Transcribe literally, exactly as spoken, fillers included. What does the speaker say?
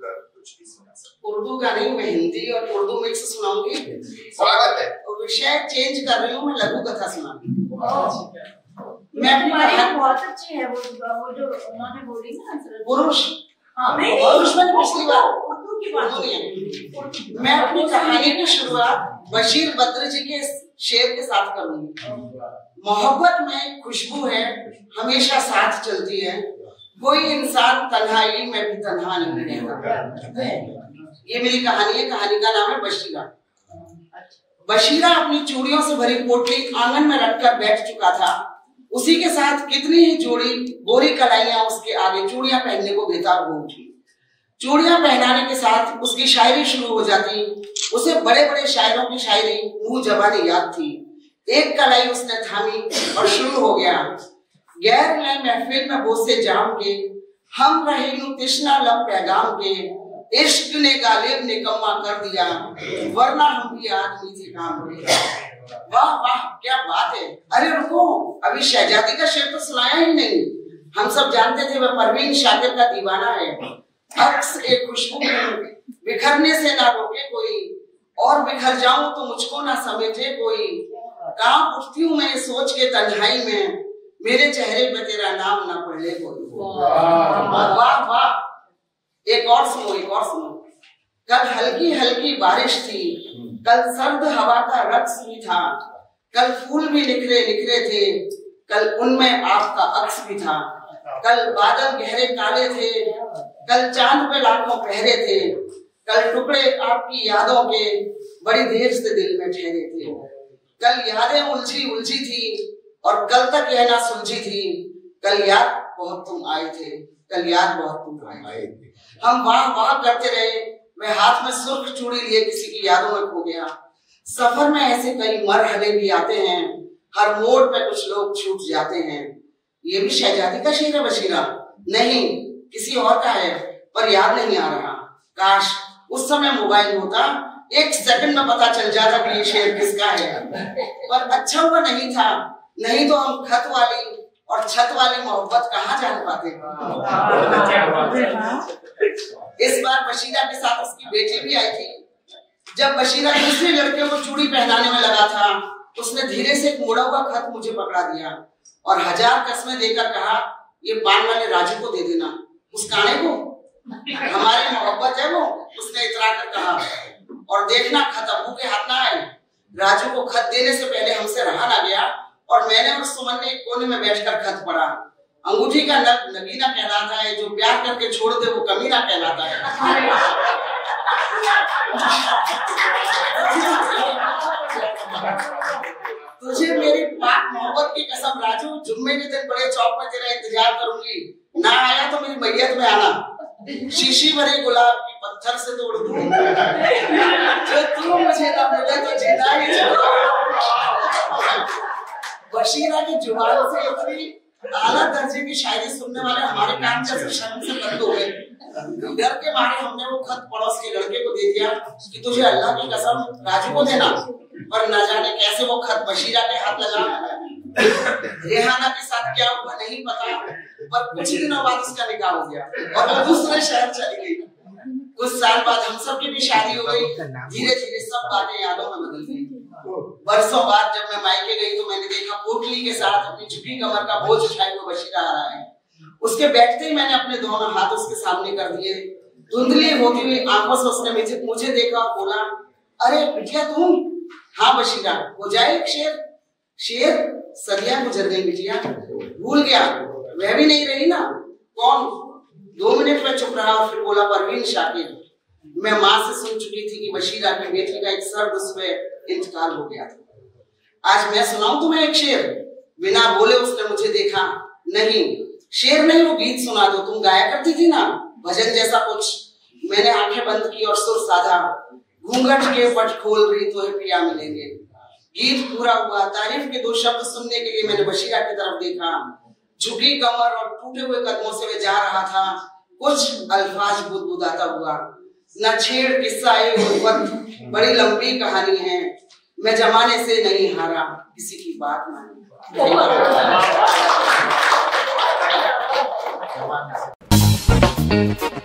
का कुछ भी सुना सकते? उर्दू का नहीं, मैं हिंदी और उर्दू मिक्स सुनाऊंगी। स्वागत है। विषय चेंज कर रही हूँ, मैं लघु कथा सुनाऊंगी। मैं अपनी बहुत अच्छी है वो वो जो उन्होंने बोली ना पुरुष। हाँ, पुरुष में पिछली बार उर्दू की बात है। मैं अपनी कहानी की शुरुआत बशीर बद्र जी के शेर के साथ करूंगी। मोहब्बत में खुशबू है, हमेशा साथ चलती है, कोई इंसान तन्हाई में भी तन्हा नहीं रहता। ये मेरी कहानी है। कहानी का नाम है बशीरा। बशीरा अपनी चूड़ियों से भरी पोटली आंगन में रखकर बैठ चुका था। उसी के साथ कितनी ही जोड़ी गोरी कलाइयां उसके आगे चूड़ियां पहनने को बेताब हो उठी। चूड़ियां पहनाने के साथ उसकी शायरी शुरू हो जाती। उसे बड़े बड़े शायरों की शायरी मुंह जबानी याद थी। एक कलाई उसने थामी और शुरू हो गया। गैर में महफिल में बोसे जाम के, हम रहे यूं तिश्ना लब पैगाम के, इश्क ने गालिब निकम्मा कर दिया, वरना हम भी आदमी थे काम के। वाह वाह क्या बात है। अरे रुको, अभी शहजादी का शेर तो सुनाया ही नहीं। हम सब जानते थे वह परवीन शाकिर का दीवाना है। अक्स एक खुशबू बिखरने से ना रोके कोई, और बिखर जाऊं तो मुझको ना समेटे कोई। कहाँ उठती हूँ मैं सोच के तन्हाई में, मेरे चेहरे पे तेरा नाम ना पढ़ ले कोई। वाह वाह। एक और सुनो, एक और सुनो। कल हल्की हल्की बारिश थी, कल सर्द हवा का रक्स भी था, कल फूल भी निखरे निखरे थे, कल उनमें आपका अक्स भी था। कल बादल गहरे काले थे, कल चांद पे लाखों पहरे थे, कल टुकड़े आपकी यादों के बड़ी देर से दिल में ठहरे थे। कल यादें उलझी उलझी थी और कल तक यह ना सुलझी थी। कल याद बहुत तुम आए थे, कल याद बहुत तुम आए थे। हम वाह वाह करते रहे। मैं हाथ में सुर्ख चूड़ी लिए किसी की यादों में खो गया। सफर में ऐसे कई मरहले भी आते हैं, हर मोड़ पे कुछ लोग छूट जाते हैं। ये भी शहजादी का शेर है बशीरा? नहीं, किसी और का है, पर याद नहीं आ रहा। काश उस समय मोबाइल होता, एक सेकंड में पता चल जाता कि ये शेर किसका है। पर अच्छा हुआ नहीं था, नहीं तो हम खत वाली और छत वाली मोहब्बत कहाँ जान पाते। इस बार बशीरा के साथ उसकी बेटी भी आई थी। जब बशीरा दूसरे लड़के को चूड़ी पहनाने में लगा था, उसने धीरे से एक मुड़ा हुआ खत मुझे पकड़ा दिया और हजार कस्में देकर कहा, ये पान वाले राजू को दे देना, उस काने को, हमारी मोहब्बत है वो। उसने इतरा कर कहा, और देखना खत अब्बू के हाथ ना आए। राजू को खत देने से पहले हमसे रहा ना गया और मैंने और सुमन ने एक कोने में बैठकर खत पढ़ा। अंगूठी का नग नगीना कहलाता है, जो प्यार करके छोड़ दे वो कमीना कहलाता है। तुझे मेरी पाक मोहब्बत की कसम राजू, जुम्मे के दिन बड़े चौक में तेरा इंतजार करूंगी। ना आया तो मेरी मैयत में आना, शीशी भरे गुलाब की पत्थर से तोड़ दूं। जो तू मुझे ना मिले तो जीना ही छोड़। बशीरा की जुबान से इतनी आला दर्जे की शायरी सुनने वाले हमारे कान जैसे शर्म से बंद हो गए। डर के मारे हमने वो खत पड़ोस के लड़के को दे दिया कि तुझे अल्लाह की कसम राजू को देना। पर न जाने कैसे वो खत बशीरा के हाथ लगा। रेहाना के साथ क्या हुआ नहीं पता, पर कुछ दिनों बाद उसका निकाह हो गया और वो दूसरे शहर चली गई। कुछ साल बाद हम सब की भी शादी हो गई। धीरे धीरे सब बातें यादों में बदल गई। बरसों बाद जब मैं मायके गई तो मैंने देखा पोटली के साथ अपनी झुकी कमर का बोझ उठाए हुए बशीरा आ रहा है। उसके बैठते ही मैंने अपने दोनों हाथ उसके सामने कर दिए। धुंधली होती हुई आंखों से उसने मुझे मुझे देखा और बोला, अरे बिटिया तुम? हाँ बशीरा, हो जाए एक शेर। शेर? सदियां गुजर गई बिटिया, भूल गया, वह भी नहीं रही ना। कौन? दो मिनट में चुप रहा और फिर बोला, परवीन शाकिर। मैं माँ से सुन चुकी थी कि बशीरा की बेटी का एक सर्द उसमें इंतकाल हो गया था। आज मैं सुनाऊं तुम्हें एक शेर? बिना बोले उसने मुझे देखा। नहीं, शेर नहीं, वो गीत सुना दो, तुम गाया करती थी ना, भजन जैसा कुछ। मैंने आंखें बंद की और सुर साधा, घूंघट के पट खोल रही तो पिया मिलेंगे। गीत पूरा हुआ। तारीफ के दो शब्द सुनने के लिए मैंने बशीरा की तरफ देखा। झुकी कमर और टूटे हुए कदमों से वे जा रहा था, कुछ अल्फाज बुदबुदाता हुआ। न छेड़ किस्सा गुर्बत, बड़ी लंबी कहानी है, मैं जमाने से नहीं हारा, किसी की बात मानी।